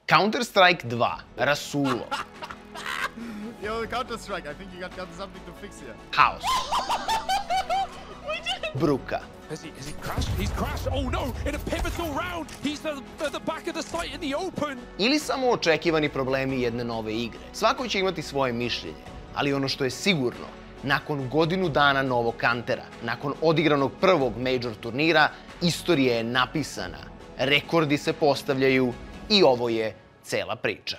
Counter-Strike 2, Rasulo. Yo, Counter-Strike, I think you got something to fix here. Haos. Bruka. Has he crashed? He's crashed. Oh no, in a pivotal round. He's at the back of the site in the open. Ili samo očekivani problemi jedne nove igre. Svako će imati svoje mišljenje, ali ono što je sigurno, nakon godinu dana novog Kantera, nakon odigranog prvog Major turnira, istorija je napisana, rekordi se postavljaju i ovo je cela priča.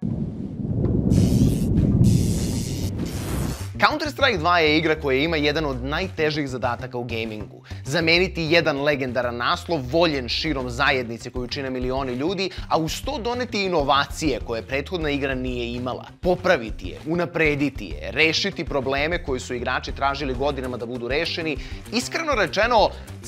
Counter-Strike 2 je igra koja ima jedan od najtežih zadataka u gamingu. Zameniti jedan legendaran naslov, voljen širom zajednice koju čine milioni ljudi, a uz to doneti inovacije koje prethodna igra nije imala. Popraviti je, unaprediti je, rešiti probleme koje su igrači tražili godinama da budu rešeni. Iskreno rečeno,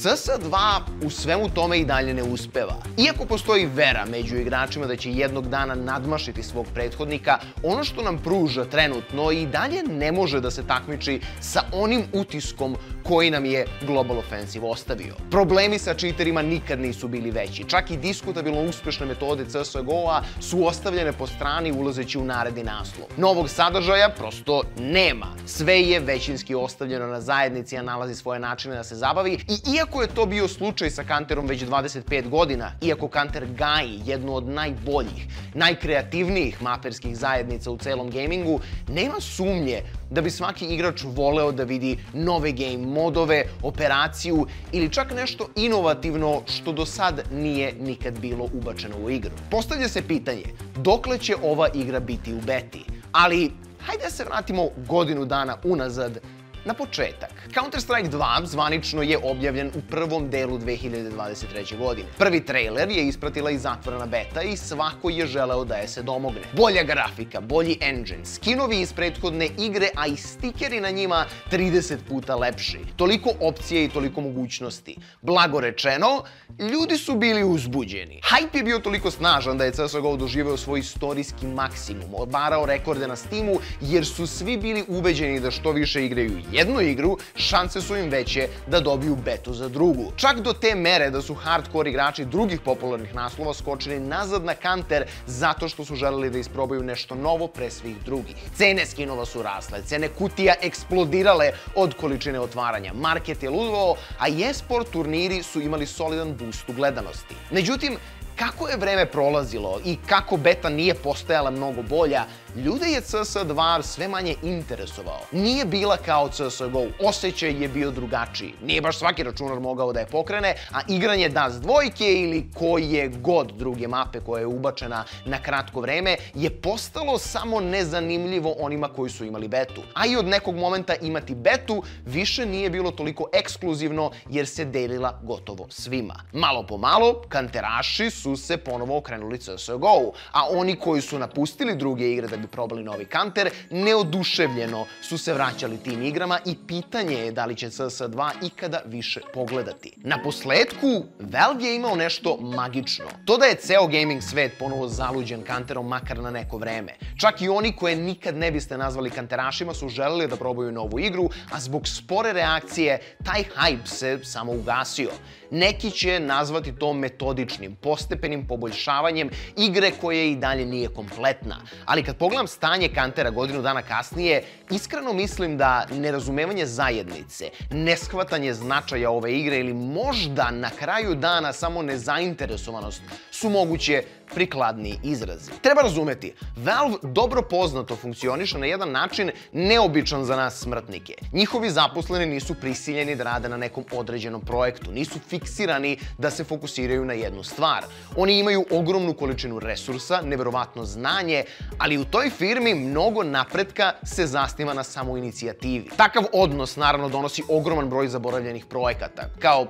CS2 u svemu tome i dalje ne uspeva. Iako postoji vera među igračima da će jednog dana nadmašiti svog prethodnika, ono što nam pruža trenutno i dalje ne može da se takmiči sa onim utiskom koji nam je Global Offensive ostavio. Problemi sa cheaterima nikad nisu bili veći. Čak i diskutabilno uspešne metode CSGO-a su ostavljene po strani ulazeći u naredni naslov. Novog sadržaja prosto nema. Sve je većinski ostavljeno na zajednici, a nalazi svoje načine da se zabavi. I iako je to bio slučaj sa Kanterom već 25 godina, iako Kanter gaji jednu od najboljih, najkreativnijih maperskih zajednica u celom gamingu, nema sumnje da bi svaki igrač voleo da vidi nove game modove, operaciju ili čak nešto inovativno što do sad nije nikad bilo ubačeno u igru. Postavlja se pitanje, dokle će ova igra biti u beti? Ali, hajde da se vratimo godinu dana unazad na početak. Counter-Strike 2 zvanično je objavljen u prvom delu 2023. godine. Prvi trailer je ispratila i zatvorena beta i svako je želeo da je se domogne. Bolja grafika, bolji engine, skinovi iz prethodne igre, a i stikeri na njima 30 puta lepši. Toliko opcije i toliko mogućnosti. Blago rečeno, ljudi su bili uzbuđeni. Hype je bio toliko snažan da je CSGO doživeo svoj istorijski maksimum, obarao rekorde na Steamu jer su svi bili ubeđeni da što više igraju jednu igru, šanse su im veće da dobiju betu za drugu. Čak do te mere da su hardcore igrači drugih popularnih naslova skočili nazad na Kanter zato što su želeli da isprobaju nešto novo pre svih drugih. Cene skinova su rasle, cene kutija eksplodirale od količine otvaranja, market je ludovao, a e-sport turniri su imali solidan boost u gledanosti. Međutim, kako je vreme prolazilo i kako beta nije postajala mnogo bolja, ljude je CS2 sve manje interesovao. Nije bila kao CSGO, osjećaj je bio drugačiji. Nije baš svaki računar mogao da je pokrene, a igranje Dust 2 ili koje god druge mape koja je ubačena na kratko vreme je postalo samo nezanimljivo onima koji su imali betu. A i od nekog momenta imati betu više nije bilo toliko ekskluzivno jer se delila gotovo svima. Malo po malo, kanteraši su se ponovo okrenuli CSGO-u, a oni koji su napustili druge igre da bi probali novi Kanter, neoduševljeno su se vraćali tim igrama i pitanje je da li će CS2 ikada više pogledati. Naposletku, Valve je imao nešto magično. To da je ceo gaming svet ponovo zaluđen Kanterom makar na neko vreme. Čak i oni koje nikad ne biste nazvali kanterašima su želeli da probaju novu igru, a zbog spore reakcije taj hype se samo ugasio. Neki će nazvati to metodičnim, postepenim poboljšavanjem igre koje i dalje nije kompletna. Ali kad pogledam stanje Kantera godinu dana kasnije, iskreno mislim da nerazumevanje zajednice, neshvatanje značaja ove igre ili možda na kraju dana samo nezainteresovanost su moguće prikladniji izrazi. Treba razumeti, Valve dobro poznato funkcioniše na jedan način neobičan za nas smrtnike. Njihovi zaposleni nisu prisiljeni da rade na nekom određenom projektu, nisu fiksirani da se fokusiraju na jednu stvar. Oni imaju ogromnu količinu resursa, neverovatno znanje, ali u toj firmi mnogo napretka se zasniva na samoinicijativi. Takav odnos naravno donosi ogroman broj zaboravljenih projekata, kao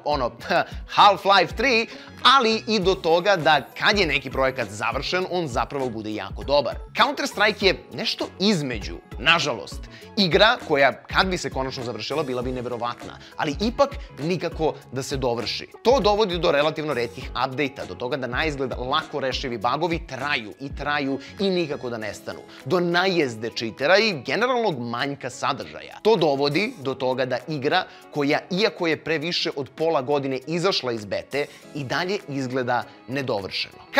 Half-Life 3, ali i do toga da kad je neki projekat završen, on zapravo bude jako dobar. Counter-Strike je nešto između, nažalost. Igra koja, kad bi se konačno završila, bila bi neverovatna, ali ipak nikako da se dovrši. To dovodi do relativno retkih update-a, do toga da naizgled lako rešivi bagovi traju i nikako da nestanu. Do najezde cheatera i generalnog manjka sadržaja. To dovodi do toga da igra koja, iako je pre više od pola godine izašla iz bete, i dalje izgleda nedovršeno. Kad je u pitanju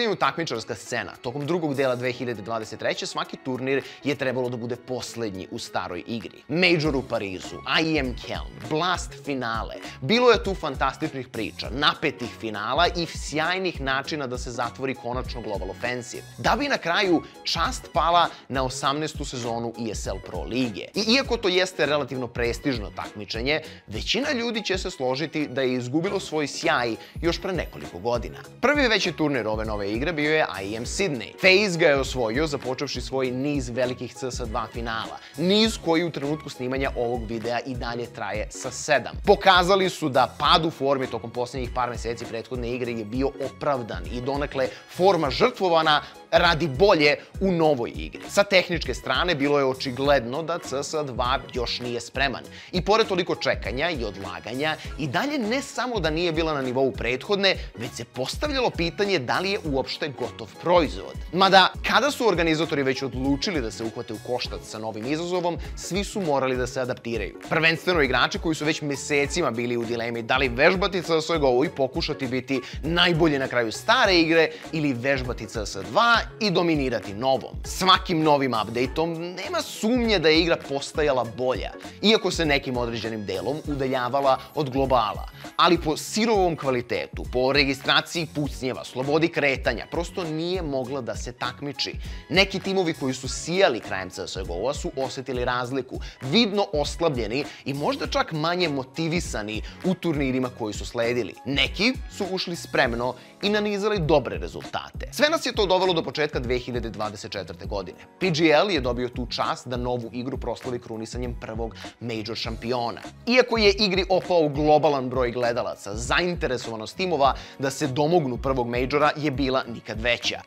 pitanju takmičarska scena, tokom drugog dela 2023. svaki turnir je trebalo da bude poslednji u staroj igri. Major u Parizu, IEM Keln, Blast finale. Bilo je tu fantastičnih priča, napetih finala i sjajnih načina da se zatvori konačno Global Offensive. Da bi na kraju čast pala na 18. sezonu ESL Pro lige. I iako to jeste relativno prestižno takmičenje, većina ljudi će se složiti da je izgubilo svoj sjaj još pre nekoliko godina. Prvi veći turnir ove nove igre bio je IEM Sydney. FaZe ga je osvojio započevši svoj niz velikih CS2 finala. Niz koji u trenutku snimanja ovog videa i dalje traje sa 7. Pokazali su da pad u formi tokom posljednjih par meseci prethodne igre je bio opravdan i donekle forma žrtvovana radi bolje u novoj igri. Sa tehničke strane bilo je očigledno da CS2 još nije spreman. I pored toliko čekanja i odlaganja, i dalje ne samo da nije bila na nivou prethodne, već se postavljalo pitanje da li je uopšte gotov proizvod. Mada, kada su organizatori već odlučili da se uhvate u koštac sa novim izazovom, svi su morali da se adaptiraju. Prvenstveno igrači koji su već mesecima bili u dilemi da li vežbati CS2 i pokušati biti najbolji na kraju stare igre ili vežbati CS2 i dominirati novom. Svakim novim updateom nema sumnje da je igra postajala bolja, iako se nekim određenim delom udaljavala od globala. Ali po sirovom kvalitetu, po registraciji pucnjeva, slobodi kretanja, prosto nije mogla da se takmiči. Neki timovi koji su sijali krajem CSGO-a su osetili razliku, vidno oslabljeni i možda čak manje motivisani u turnirima koji su sledili. Neki su ušli spremno i nanizali dobre rezultate. Sve nas je to dovelo do početka 2024. godine. PGL je dobio tu čast da novu igru proslavi krunisanjem prvog Major šampiona. Iako je igri opao globalan broj gledalaca, zainteresovanost timova da se domognu prvog Majora je bila nikad veća.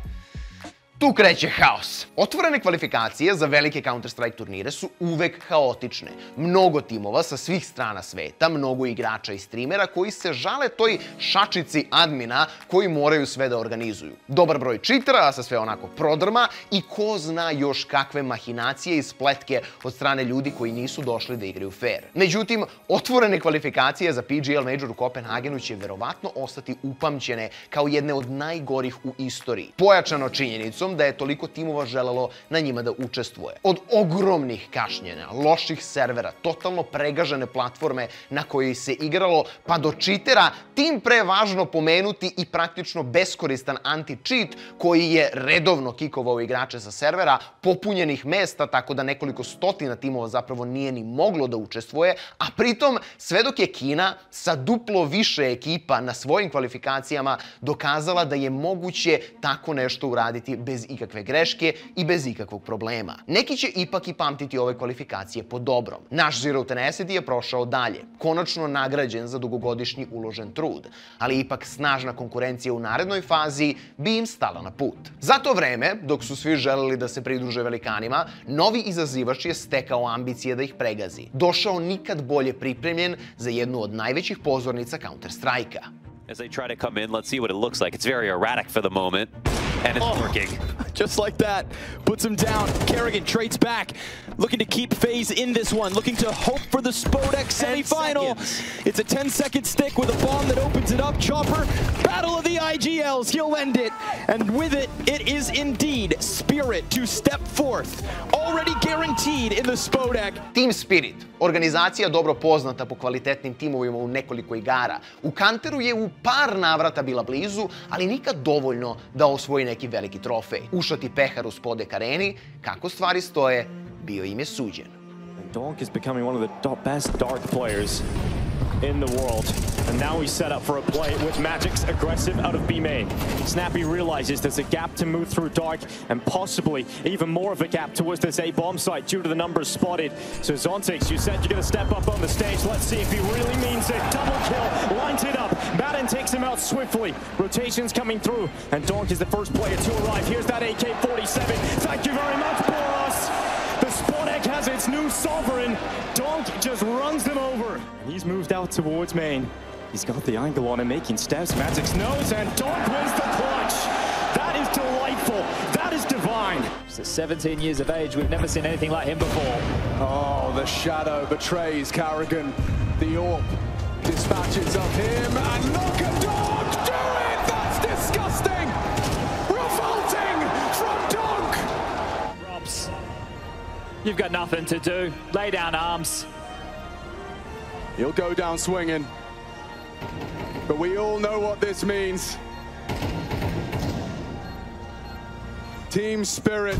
Tu kreće haos. Otvorene kvalifikacije za velike Counter-Strike turnire su uvek haotične. Mnogo timova sa svih strana sveta, mnogo igrača i streamera koji se žale toj šačici admina koji moraju sve da organizuju. Dobar broj čitera, a sa sve onako prodrma i ko zna još kakve mahinacije i spletke od strane ljudi koji nisu došli da igraju fair. Međutim, otvorene kvalifikacije za PGL Major u Kopenhagenu će verovatno ostati upamćene kao jedne od najgorih u istoriji. Pojačano činjenicom da je toliko timova želelo na njima da učestvuje. Od ogromnih kašnjenja, loših servera, totalno pregažene platforme na kojoj se igralo, pa do čitera, tim pre važno pomenuti i praktično beskoristan anti-cheat koji je redovno kikovao igrače sa servera, popunjenih mesta tako da nekoliko stotina timova zapravo nije ni moglo da učestvuje, a pritom sve dok je Kina sa duplo više ekipa na svojim kvalifikacijama dokazala da je moguće tako nešto uraditi bez ikakve greške i bez ikakvog problema. Neki će ipak i pamtiti ove kvalifikacije po dobrom. Naš Zero Tenacity je prošao dalje, konačno nagrađen za dugogodišnji uložen trud, ali ipak snažna konkurencija u narednoj fazi bi im stala na put. Za to vreme, dok su svi želeli da se pridruže velikanima, novi izazivač je stekao ambicije da ih pregazi. Došao nikad bolje pripremljen za jednu od najvećih pozornica Counter-Strike-a. As they try to come in, let's see what it looks like. It's very erratic for the moment, and it's working. Just like that, puts him down. Kerrigan trades back, looking to keep FaZe in this one, looking to hope for the Spodek semifinal. It's a 10-second stick with a bomb that opens it up. Chopper, battle of the IGLs, he'll end it. And with it, it is indeed Spirit to step forth, already guaranteed in the Spodek. Team Spirit, organizacija dobro poznata po kvalitetnim timovima u nekoliko igara. U Counteru je u par navrata bila blizu, ali nikad dovoljno da osvoji neki veliki trofej. Ušati pehar u Spodek areni, kako stvari stoje, bio im je suđen. Donk is becoming one of the best Dark players in the world. And now he's set up for a play with Magic's aggressive out of B main. Snappy realizes there's a gap to move through Dark and possibly even more of a gap towards this A bomb site due to the numbers spotted. So Zontix, you said you're going to step up on the stage. Let's see if he really means it. Double kill, lines it up. Madden takes him out swiftly. Rotations coming through. And Donk is the first player to arrive. Here's that AK-47. Thank you very much, Boros. The Spodek has its new sovereign. Donk just runs them over. And he's moved out towards main. He's got the angle on him, making steps. Magic's knows, and Donk wins the clutch. That is delightful. That is divine. He's 17 years of age. We've never seen anything like him before. Oh, the shadow betrays Kerrigan. The AWP dispatches of him, and look at Donk do it! That's disgusting! You've got nothing to do. Lay down arms. He'll go down swinging. But we all know what this means. Team Spirit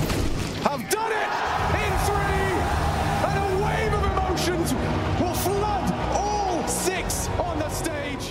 have done it in 3, and a wave of emotions will flood all 6 on the stage.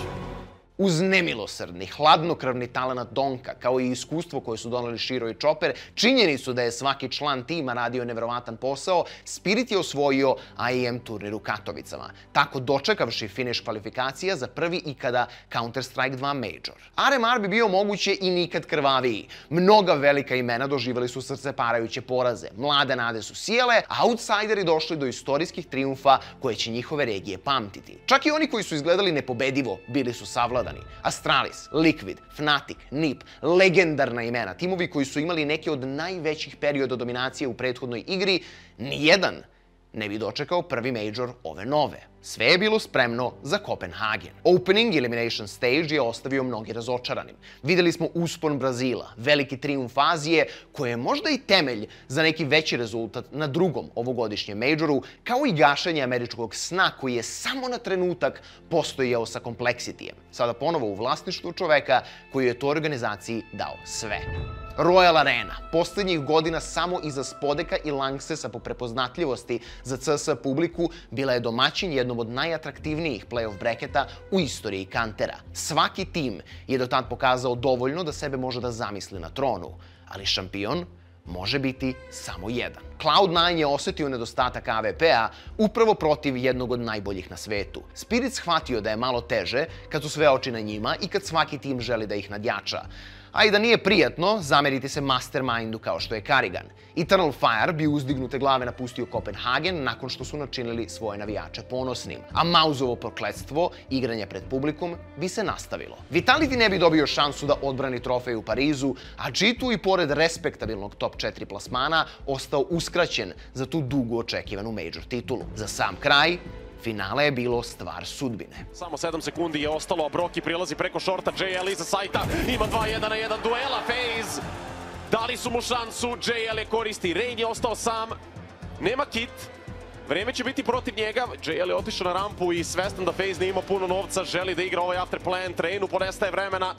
Uz nemilosrdni, hladnokrvni talenat Donka, kao i iskustvo koje su doneli Shiro i Chopper, činjenicu da je svaki član tima radio neverovatan posao, Spirit je osvojio IEM turnir u Katovicama, tako dočekavši finiš kvalifikacija za prvi ikada Counter-Strike 2 Major. RMR bi bio moguće i nikad krvaviji. Mnoga velika imena doživjeli su srceparajuće poraze, mlade nade su sijele, a outsideri došli do istorijskih trijumfa koje će njihove regije pamtiti. Čak i oni koji su izgledali nepobedivo bili su savladani. Astralis, Liquid, Fnatic, NiP, legendarna imena, timovi koji su imali neke od najvećih perioda dominacije u prethodnoj igri, nijedan ne bi dočekao prvi Major ove nove. Sve je bilo spremno za Kopenhagen. Opening Elimination Stage je ostavio mnogi razočaranim. Videli smo uspon Brazila, veliki trijumf Azije, koje je možda i temelj za neki veći rezultat na drugom ovogodišnjem Majoru, kao i gašenje američkog sna koji je samo na trenutak postojao sa Complexity-em. Sada ponovo u vlasništvu čoveka koji je toj organizaciji dao sve. Royal Arena, posljednjih godina samo iza Spodeka i Lanxessa po prepoznatljivosti za CS publiku, bila je domaćin jednom od najatraktivnijih playoff breketa u istoriji Kantera. Svaki tim je do tad pokazao dovoljno da sebe može da zamisli na tronu, ali šampion može biti samo jedan. Cloud9 je osetio nedostatak AVP-a upravo protiv jednog od najboljih na svetu. Spirit shvatio da je malo teže kad su sve oči na njima i kad svaki tim želi da ih nadjača. A i da nije prijatno zameriti se mastermindu kao što je Karrigan. Eternal Fire bi uzdignute glave napustio Kopenhagen nakon što su načinili svoje navijače ponosnim. A Mauzovo prokletstvo, igranje pred publikom, bi se nastavilo. Vitality ne bi dobio šansu da odbrani trofej u Parizu, a G2 i pored respektabilnog top 4 plasmana ostao uskraćen za tu dugo očekivanu Major titulu. Za sam kraj, finale je bilo stvar sudbine. Samo 7 sekundi je ostalo, a Broky prilazi preko šorta, JL iza sajta, ima 2-1 na 1 duela, FaZe. Dali su mu šansu, JL je koristi, Rain je ostao sam, nema kit, vreme će biti protiv njega, JL je otišao na rampu i svestan da FaZe ne ima puno novca, želi da igra ovaj afterplant, Rainu ponestaje vremena.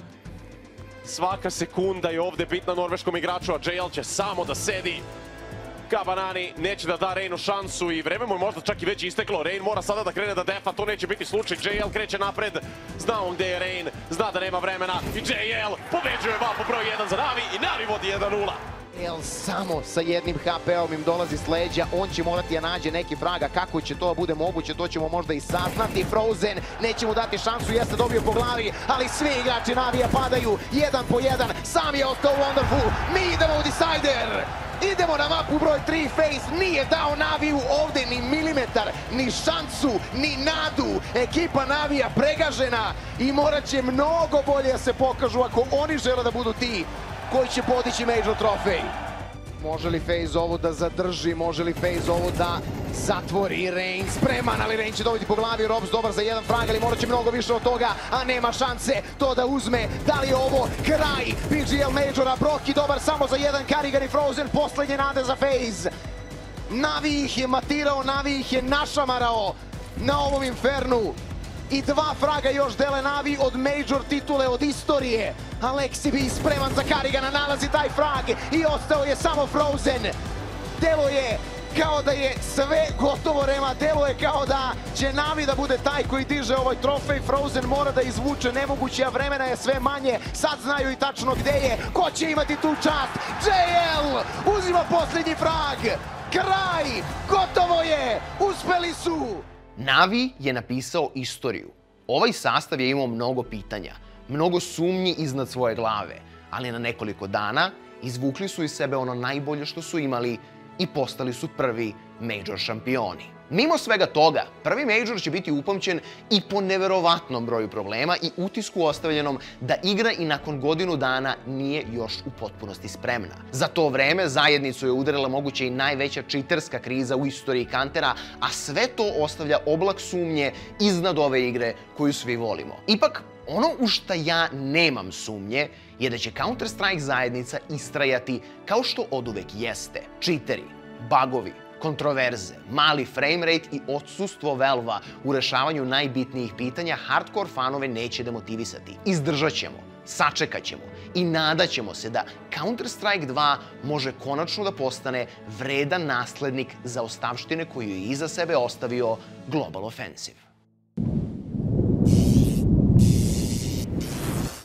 Svaka sekunda je ovde bitna norveškom igraču, a JL će samo da sedi ka banani, neće da da Rainu šansu i vreme mu je možda čak i već isteklo. Rain mora sada da krene da defa, to neće biti slučaj. JL kreće napred, zna on gde je Rain, zna da nema vremena i JL pobeđuje vapu broj 1 za Navi i Navi vodi 1-0. JL samo sa jednim HP-om im dolazi s leđa, on će morati da nađe neki fraga, kako će to bude moguće, to ćemo možda i saznati. Frozen neće mu dati šansu, jeste dobio po glavi, ali svi igrači Navija padaju, 1 po 1, sam je ostao Wonderful, mi idemo u Decider! Idemo na mapu broj 3, FaZe nije dao Naviju ovde ni milimetar, ni šansu, ni nadu. Ekipa Navija pregažena i morat će mnogo bolje da se pokažu ako oni žele da budu ti koji će podići Major trofej. Može li FaZe ovo da zadrži, može li FaZe ovo da zatvori? Rain spreman, ali Rain će dobiti po glavi, Robs dobar za jedan frag, ali morat će mnogo više od toga, a nema šanse to da uzme. Da li je ovo kraj PGL Majora? Broky dobar samo za jedan, Karrigan i Frozen, poslednje nade za FaZe. Navi ih je matirao, Navi ih je našamarao na ovom Infernu. I 2 fraga još dele Navi od Major titule, od istorije. Alexibi spreman za Karrigana, nalazi taj frag i ostao je samo Frozen. Delo je kao da je sve gotovo, Rema, delo je kao da će Navi da bude taj koji diže ovaj trofej. Frozen mora da izvuče nemoguće, a vremena je sve manje. Sad znaju i tačno gde je, ko će imati tu čast. JL uzima posljednji frag. Kraj, gotovo je, uspeli su. Navi je napisao istoriju. Ovaj sastav je imao mnogo pitanja, mnogo sumnji iznad svoje glave, ali na nekoliko dana izvukli su iz sebe ono najbolje što su imali i postali su prvi Major šampioni. Mimo svega toga, prvi Major će biti upamćen i po neverovatnom broju problema i utisku ostavljenom da igra i nakon godinu dana nije još u potpunosti spremna. Za to vreme zajednicu je udarila moguće i najveća čiterska kriza u istoriji Kantera, a sve to ostavlja oblak sumnje iznad ove igre koju svi volimo. Ipak, ono u šta ja nemam sumnje je da će Counter-Strike zajednica istrajati kao što oduvek jeste. Čiteri, bugovi, Kontroverze, mali framerate i odsustvo Valve-a u rešavanju najbitnijih pitanja hardcore fanove neće demotivisati. Izdržat ćemo, sačekat ćemo i nadat ćemo se da Counter-Strike 2 može konačno da postane vredan naslednik zaostavštine koju je iza sebe ostavio Global Offensive.